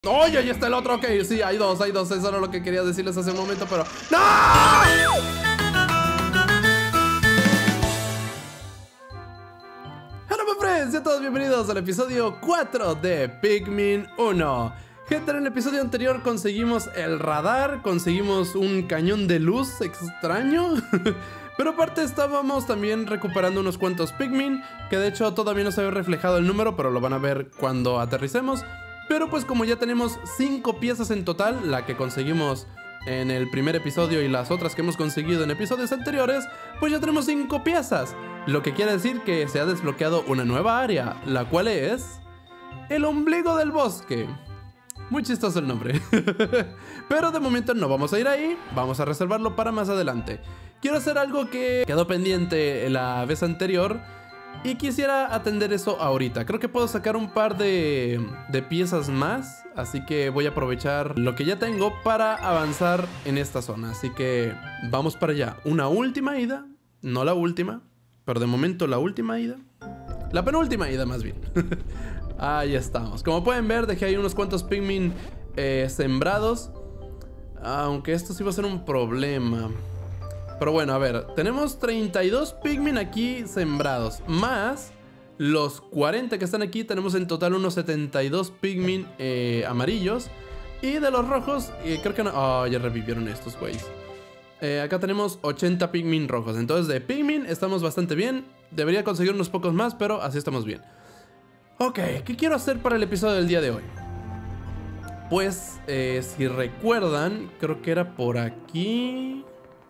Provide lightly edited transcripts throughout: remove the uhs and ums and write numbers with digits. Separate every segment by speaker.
Speaker 1: ¡Oye! Ahí está el otro. Ok, sí, hay dos. Eso era lo que quería decirles hace un momento, pero... ¡No! Hola, my friends, sean todos bienvenidos al episodio 4 de Pikmin 1. Gente, en el episodio anterior conseguimos el radar, conseguimos un cañón de luz extraño. Pero aparte estábamos también recuperando unos cuantos Pikmin, que de hecho todavía no se ve reflejado el número, pero lo van a ver cuando aterricemos. Pero pues como ya tenemos 5 piezas en total, la que conseguimos en el primer episodio y las otras que hemos conseguido en episodios anteriores, pues ya tenemos 5 piezas. Lo que quiere decir que se ha desbloqueado una nueva área, la cual es el ombligo del bosque. Muy chistoso el nombre. Pero de momento no vamos a ir ahí, vamos a reservarlo para más adelante. Quiero hacer algo que quedó pendiente la vez anterior y quisiera atender eso ahorita. Creo que puedo sacar un par de piezas más, así que voy a aprovechar lo que ya tengo para avanzar en esta zona. Así que vamos para allá. Una última ida, no la última, pero de momento la última ida. La penúltima ida más bien. Ahí estamos. Como pueden ver, dejé ahí unos cuantos Pikmin sembrados. Aunque esto sí va a ser un problema. Pero bueno, a ver, tenemos 32 Pikmin aquí sembrados, más los 40 que están aquí. Tenemos en total unos 72 Pikmin amarillos. Y de los rojos, creo que no... Oh, ya revivieron estos güeyes. Acá tenemos 80 Pikmin rojos. Entonces de Pikmin estamos bastante bien. Debería conseguir unos pocos más, pero así estamos bien. Ok, ¿qué quiero hacer para el episodio del día de hoy? Pues, si recuerdan, creo que era por aquí...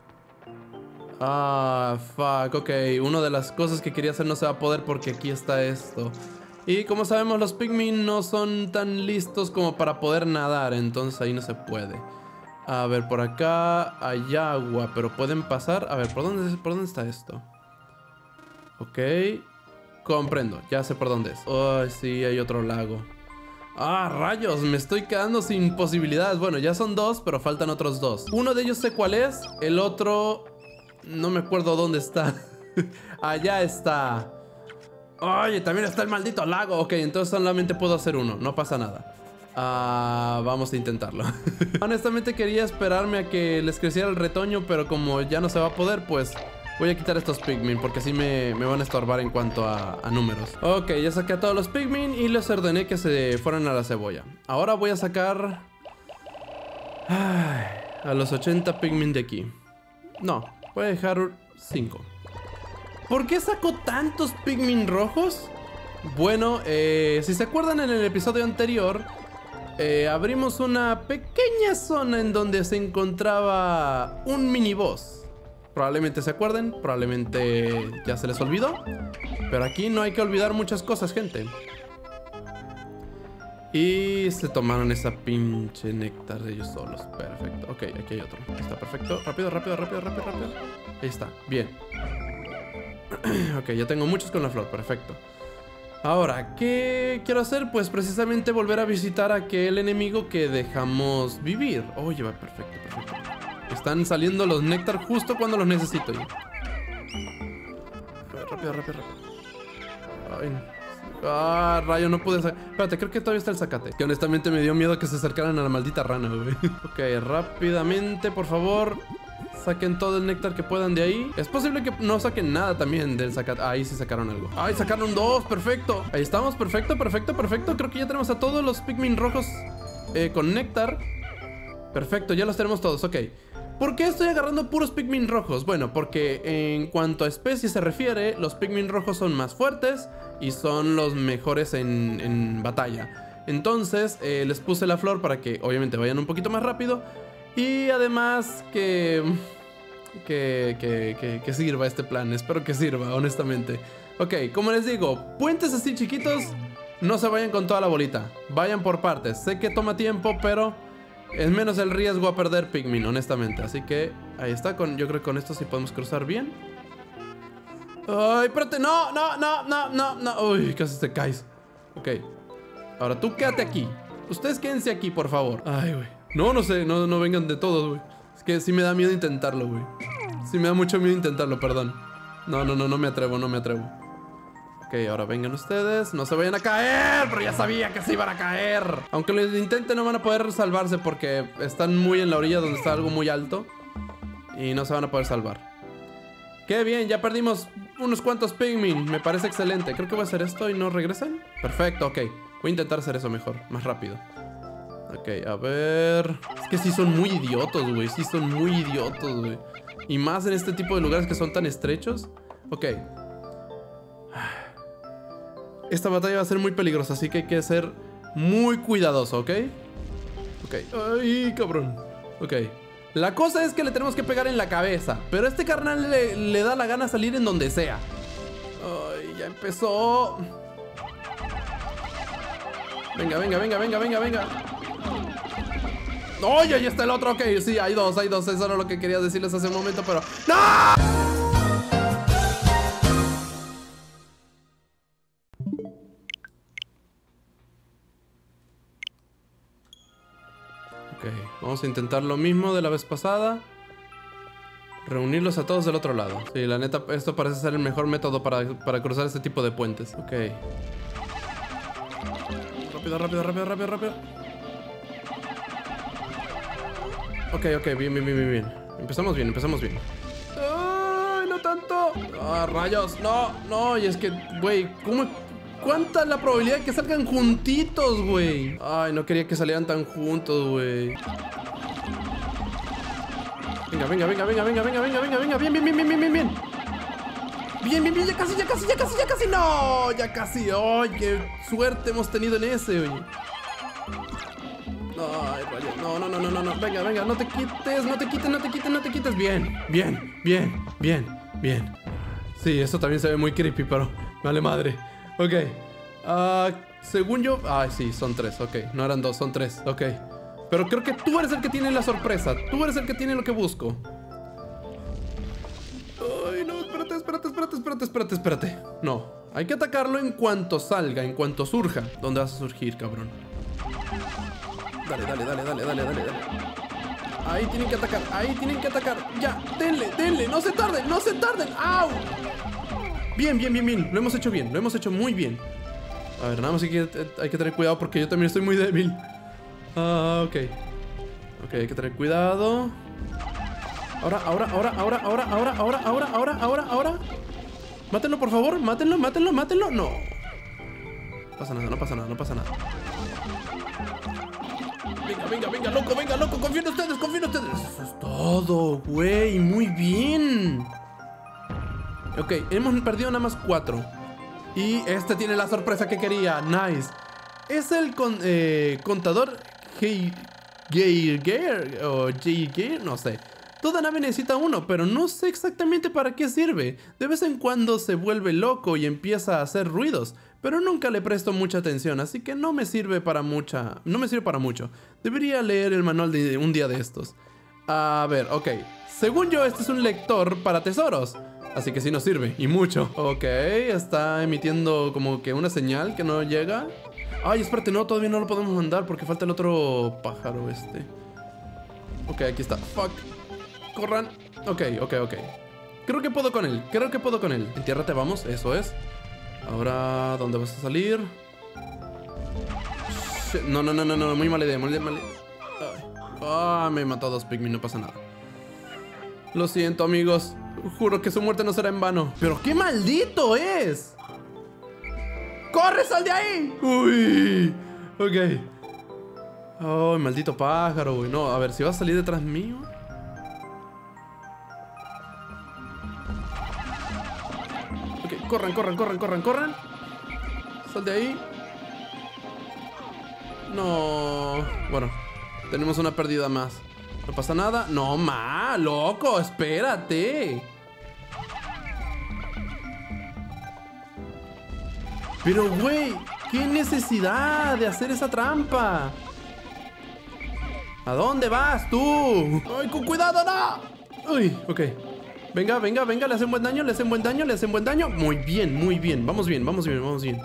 Speaker 1: Ah, fuck, ok. Una de las cosas que quería hacer no se va a poder porque aquí está esto. Y como sabemos, los Pikmin no son tan listos como para poder nadar, entonces ahí no se puede. A ver, por acá hay agua, pero pueden pasar. A ver, ¿por dónde está esto? Ok, comprendo, ya sé por dónde es. Oh, sí, hay otro lago. Ah, rayos, me estoy quedando sin posibilidades. Bueno, ya son 2, pero faltan otros 2. Uno de ellos sé cuál es, el otro... no me acuerdo dónde está. Allá está. Oye, también está el maldito lago. Ok, entonces solamente puedo hacer uno, no pasa nada. Vamos a intentarlo. Honestamente quería esperarme a que les creciera el retoño, pero como ya no se va a poder, pues voy a quitar estos Pikmin porque así me van a estorbar en cuanto a números. Ok, ya saqué a todos los Pikmin y les ordené que se fueran a la cebolla. Ahora voy a sacar a los 80 Pikmin de aquí. No, voy a dejar 5. ¿Por qué saco tantos Pikmin rojos? Bueno, si se acuerdan, en el episodio anterior abrimos una pequeña zona en donde se encontraba un mini boss. Probablemente se acuerden, probablemente ya se les olvidó. Pero aquí no hay que olvidar muchas cosas, gente. Y se tomaron esa pinche néctar de ellos solos. Perfecto. Ok, aquí hay otro. Está perfecto. Rápido. Ahí está. Bien. Ok, ya tengo muchos con la flor. Perfecto. Ahora, ¿qué quiero hacer? Pues precisamente volver a visitar a aquel enemigo que dejamos vivir. Oye, va, perfecto. Están saliendo los néctar justo cuando los necesito. Rápido. Ay, rayo, no pude sacar. Espérate, creo que todavía está el zacate. Que honestamente me dio miedo que se acercaran a la maldita rana, güey. Ok, rápidamente, por favor. Saquen todo el néctar que puedan de ahí. Es posible que no saquen nada también del zacate. Ahí sí sacaron algo. Ay, sacaron 2, perfecto. Ahí estamos, perfecto. Creo que ya tenemos a todos los Pikmin rojos con néctar. Perfecto, ya los tenemos todos, ok. ¿Por qué estoy agarrando puros Pikmin rojos? Bueno, porque en cuanto a especie se refiere, los Pikmin rojos son más fuertes y son los mejores en batalla. Entonces les puse la flor para que obviamente vayan un poquito más rápido. Y además que sirva este plan. Espero que sirva, honestamente. Ok, como les digo, puentes así chiquitos, no se vayan con toda la bolita. Vayan por partes. Sé que toma tiempo, pero es menos el riesgo a perder Pikmin, honestamente. Así que ahí está. Yo creo que con esto sí podemos cruzar bien. Ay, espérate, no. Uy, casi te caes. Ok, ahora tú quédate aquí. Ustedes quédense aquí, por favor. Ay, güey. No sé, no vengan de todos, güey. Es que sí me da miedo intentarlo, güey. Sí me da mucho miedo intentarlo, perdón. No me atrevo. Ok, ahora vengan ustedes. No se vayan a caer, pero ya sabía que se iban a caer. Aunque lo intenten, no van a poder salvarse porque están muy en la orilla donde está algo muy alto. Y no se van a poder salvar. Qué bien, ya perdimos unos cuantos Pikmin. Me parece excelente. Creo que voy a hacer esto y no regresan. Perfecto, ok. Voy a intentar hacer eso mejor, más rápido. Ok, a ver... Es que sí son muy idiotos, güey. Sí son muy idiotos, güey. Y más en este tipo de lugares que son tan estrechos. Ok. Esta batalla va a ser muy peligrosa, así que hay que ser muy cuidadoso, ¿ok? Ok. Ay, cabrón. Ok. La cosa es que le tenemos que pegar en la cabeza. Pero a este carnal le da la gana salir en donde sea. Ay, ya empezó. Venga, venga, venga, venga, venga, venga. ¡Oye! Ahí está el otro. Ok, sí, hay dos, hay dos. Eso era lo que quería decirles hace un momento, pero... ¡No! Ok, vamos a intentar lo mismo de la vez pasada. Reunirlos a todos del otro lado. Sí, la neta, esto parece ser el mejor método para cruzar este tipo de puentes. Ok. Rápido, rápido, rápido, rápido, rápido. Ok, ok, bien, bien, bien, bien, bien. Empezamos bien, empezamos bien. ¡Ay, no tanto! ¡Ah, rayos! No, no, y es que, güey, ¿cómo...? ¿Cuánta es la probabilidad de que salgan juntitos, güey? Ay, no quería que salieran tan juntos, güey. Venga, venga, venga, venga, venga, venga, venga, venga, venga. Bien, bien, bien, bien, bien, bien, bien. Bien, bien, bien, ya casi, ya casi, ya casi, ya casi. No, ya casi. Ay, qué suerte hemos tenido en ese, oye. Ay, rayos. No, no, no, no, no, no. Venga, venga, no te quites, no te quites, no te quites, no te quites. Bien, bien, bien, bien, bien. Sí, eso también se ve muy creepy, pero vale madre. Ok. Según yo... Ay, sí, son tres, ok. No eran dos, son tres, ok. Pero creo que tú eres el que tiene la sorpresa. Tú eres el que tiene lo que busco. Ay, no, espérate, espérate, espérate, espérate, espérate, espérate. No, hay que atacarlo en cuanto salga, en cuanto surja. ¿Dónde vas a surgir, cabrón? Dale, dale, dale, dale, dale, dale, dale. Ahí tienen que atacar, ahí tienen que atacar. Ya, denle, denle, no se tarden, no se tarden. ¡Au! Bien, bien, bien, bien. Lo hemos hecho bien, lo hemos hecho muy bien. A ver, nada más hay que tener cuidado porque yo también estoy muy débil. Ok. Ok, hay que tener cuidado. Ahora. Mátenlo, por favor. Mátenlo, mátenlo, mátenlo. No. No pasa nada, no pasa nada, no pasa nada. Venga, venga, venga, loco, venga, loco. Confío en ustedes, confío en ustedes. Eso es todo, güey. Muy bien. Ok, hemos perdido nada más 4. Y este tiene la sorpresa que quería. Nice. Es el contador Geiger o Geiger, no sé. Toda nave necesita uno, pero no sé exactamente para qué sirve. De vez en cuando se vuelve loco y empieza a hacer ruidos, pero nunca le presto mucha atención, así que no me sirve para mucho. Debería leer el manual de un día de estos. A ver, ok. Según yo, este es un lector para tesoros. Así que sí nos sirve, y mucho. Ok, está emitiendo como que una señal que no llega. Ay, espérate, no, todavía no lo podemos mandar porque falta el otro pájaro este. Ok, aquí está. Fuck. Corran. Ok, ok, ok. Creo que puedo con él, creo que puedo con él. Entiérrate, vamos, eso es. Ahora, ¿dónde vas a salir? Shit. No, no, no, no, no, muy mala idea, muy mala idea. Me mató a 2 Pikmin, no pasa nada. Lo siento, amigos. Juro que su muerte no será en vano. ¡Pero qué maldito es! ¡Corre, sal de ahí! ¡Uy! Ok. ¡Oh, maldito pájaro, güey! No, a ver, si va a salir detrás mío. Ok, corran, corran, corran, corran, corran. Sal de ahí. No. Bueno, tenemos una pérdida más. No pasa nada. No, loco, espérate. Pero, güey, ¿qué necesidad de hacer esa trampa? ¿A dónde vas tú? ¡Ay, con cuidado, no! Uy, ok. Venga, venga, venga, le hacen buen daño, le hacen buen daño, le hacen buen daño. Muy bien, muy bien. Vamos bien, vamos bien, vamos bien.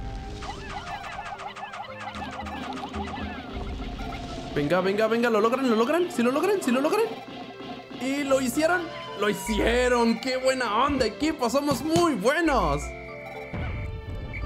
Speaker 1: Venga, venga, venga, ¿lo logran? ¿Lo logran? ¿Sí lo logran? ¿Sí lo logran? ¿Y lo hicieron? ¡Lo hicieron! ¡Qué buena onda, equipo! ¡Somos muy buenos!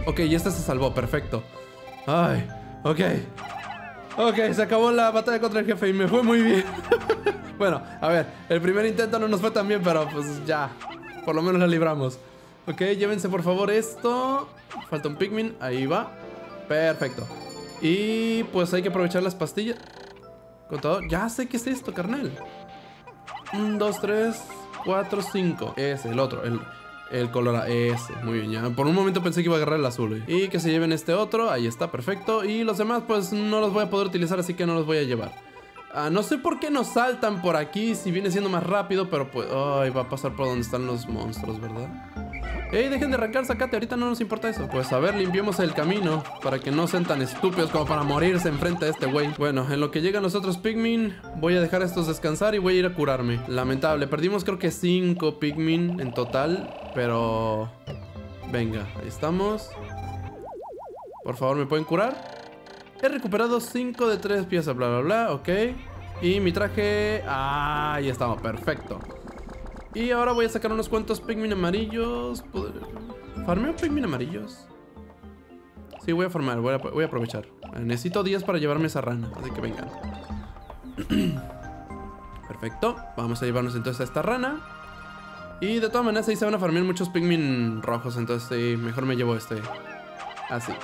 Speaker 1: Ok, y este se salvó, perfecto. Ay, ok. Ok, se acabó la batalla contra el jefe y me fue muy bien. Bueno, a ver, el primer intento no nos fue tan bien, pero pues ya, por lo menos la libramos. Ok, llévense por favor esto. Falta un Pikmin, ahí va. Perfecto. Y pues hay que aprovechar las pastillas. Contador, ya sé qué es esto, carnal. 1, 2, 3, 4, 5. Ese, el otro, el color ese, muy bien, ya. Por un momento pensé que iba a agarrar el azul. Y que se lleven este otro, ahí está, perfecto. Y los demás pues no los voy a poder utilizar, así que no los voy a llevar. No sé por qué nos saltan por aquí, si viene siendo más rápido, pero pues... Ay, va a pasar por donde están los monstruos, ¿verdad? ¡Ey, dejen de arrancar, sacate! Ahorita no nos importa eso. Pues a ver, limpiemos el camino para que no sean tan estúpidos como para morirse enfrente de este güey. Bueno, en lo que llegan los otros Pikmin, voy a dejar a estos descansar y voy a ir a curarme. Lamentable, perdimos creo que 5 Pikmin en total, pero... Venga, ahí estamos. Por favor, ¿me pueden curar? He recuperado 5 de 3 piezas, bla, bla, bla, ok. Y mi traje... Ah, ya estamos, perfecto. Y ahora voy a sacar unos cuantos Pikmin amarillos. ¿Farmeo Pikmin amarillos? Sí, voy a farmear, voy a aprovechar. Necesito 10 para llevarme esa rana, así que vengan. Perfecto, vamos a llevarnos entonces a esta rana. Y de todas maneras ahí se van a farmear muchos Pikmin rojos, entonces sí, mejor me llevo este. Así.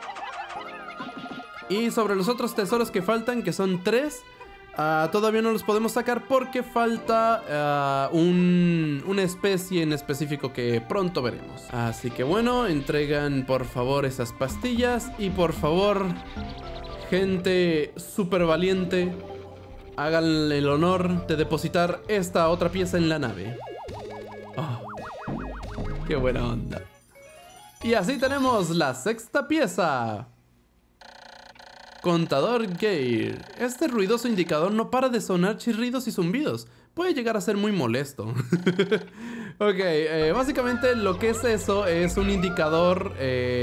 Speaker 1: Y sobre los otros tesoros que faltan, que son 3... todavía no los podemos sacar porque falta una especie en específico que pronto veremos. Así que bueno, entregan por favor esas pastillas. Y por favor, gente súper valiente, hagan el honor de depositar esta otra pieza en la nave. Oh, qué buena onda. Y así tenemos la 6ª pieza. Contador Gale. Este ruidoso indicador no para de sonar chirridos y zumbidos. Puede llegar a ser muy molesto. Ok, básicamente lo que es eso es un indicador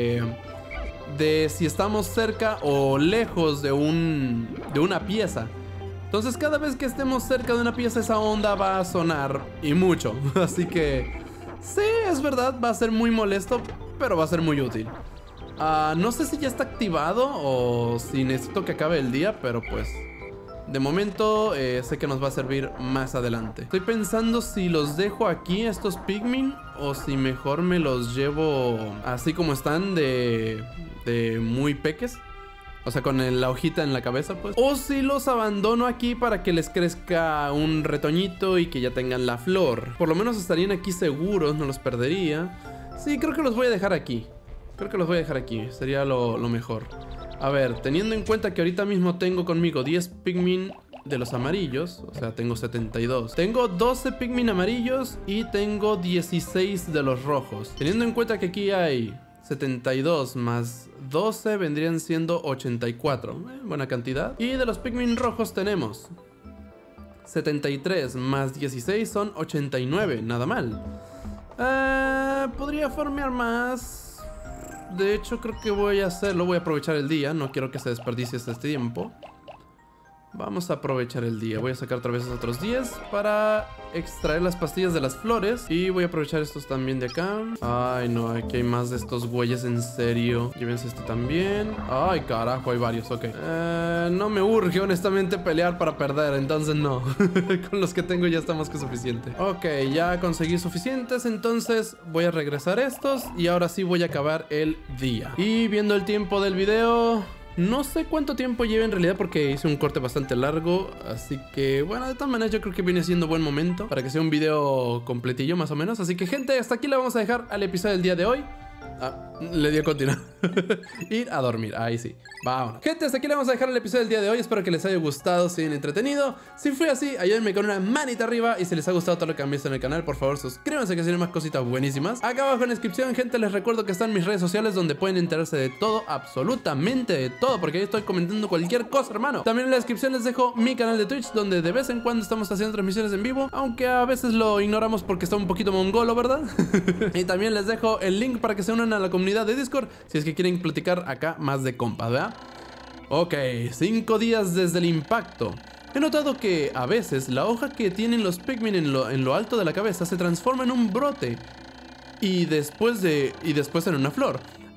Speaker 1: de si estamos cerca o lejos de una pieza. Entonces cada vez que estemos cerca de una pieza, esa onda va a sonar y mucho. Así que sí, es verdad, va a ser muy molesto, pero va a ser muy útil. No sé si ya está activado o si necesito que acabe el día, pero pues de momento sé que nos va a servir más adelante. Estoy pensando si los dejo aquí, estos Pikmin, o si mejor me los llevo así como están de muy peques. O sea, con la hojita en la cabeza, pues. O si los abandono aquí para que les crezca un retoñito y que ya tengan la flor. Por lo menos estarían aquí seguros, no los perdería. Sí, creo que los voy a dejar aquí. Creo que los voy a dejar aquí, sería lo mejor. A ver, teniendo en cuenta que ahorita mismo tengo conmigo 10 Pikmin de los amarillos. O sea, tengo 72. Tengo 12 Pikmin amarillos y tengo 16 de los rojos. Teniendo en cuenta que aquí hay 72 más 12 vendrían siendo 84. Buena cantidad. Y de los Pikmin rojos tenemos 73 más 16 son 89, nada mal. Podría farmear más. De hecho, creo que voy a hacerlo. Voy a aprovechar el día. No quiero que se desperdicie este tiempo. Vamos a aprovechar el día. Voy a sacar otra vez esos otros 10 para extraer las pastillas de las flores. Y voy a aprovechar estos también de acá. Ay, no, aquí hay más de estos güeyes, en serio. Llévense este también. Ay, carajo, hay varios, ok. No me urge, honestamente, pelear para perder. Entonces no. Con los que tengo ya está más que suficiente. Ok, ya conseguí suficientes. Entonces voy a regresar estos. Y ahora sí voy a acabar el día. Y viendo el tiempo del video... No sé cuánto tiempo lleva en realidad porque hice un corte bastante largo. Así que, bueno, de todas maneras yo creo que viene siendo buen momento para que sea un video completillo más o menos. Así que, gente, hasta aquí le vamos a dejar al episodio del día de hoy. Le di a continuar. Ir a dormir, ahí sí. Vámonos. Gente, hasta aquí le vamos a dejar el episodio del día de hoy. Espero que les haya gustado, se hayan entretenido. Si fue así, ayúdenme con una manita arriba. Y si les ha gustado todo lo que han visto en el canal, por favor suscríbanse, que tienen más cositas buenísimas. Acá abajo en la descripción, gente, les recuerdo que están mis redes sociales, donde pueden enterarse de todo, absolutamente de todo, porque ahí estoy comentando cualquier cosa, hermano. También en la descripción les dejo mi canal de Twitch, donde de vez en cuando estamos haciendo transmisiones en vivo, aunque a veces lo ignoramos porque está un poquito mongolo, ¿verdad? Y también les dejo el link para que se unan a la comunidad de Discord, si es que quieren platicar acá más de compas, ¿verdad? Ok, 5 días desde el impacto. He notado que a veces la hoja que tienen los Pikmin en lo alto de la cabeza se transforma en un brote y después en una flor.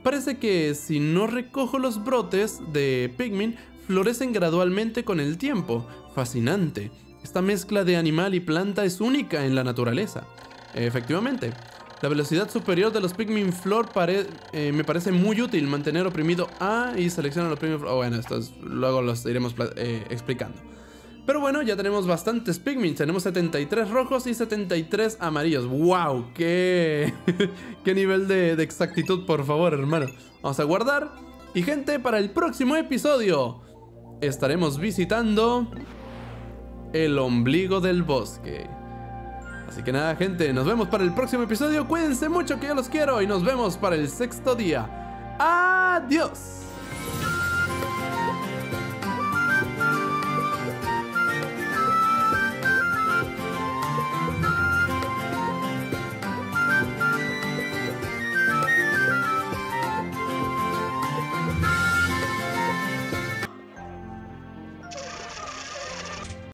Speaker 1: Parece que si no recojo los brotes de Pikmin, florecen gradualmente con el tiempo. Fascinante. Esta mezcla de animal y planta es única en la naturaleza. Efectivamente. La velocidad superior de los Pikmin Flor me parece muy útil. Mantener oprimido A y seleccionar los Pikmin Flor. Bueno, luego los iremos explicando. Pero bueno, ya tenemos bastantes Pikmin. Tenemos 73 rojos y 73 amarillos. ¡Wow! ¡Qué nivel de exactitud, por favor, hermano! Vamos a guardar. Y gente, para el próximo episodio estaremos visitando el ombligo del bosque. Así que nada, gente, nos vemos para el próximo episodio. Cuídense mucho, que yo los quiero. Y nos vemos para el 6º día. ¡Adiós!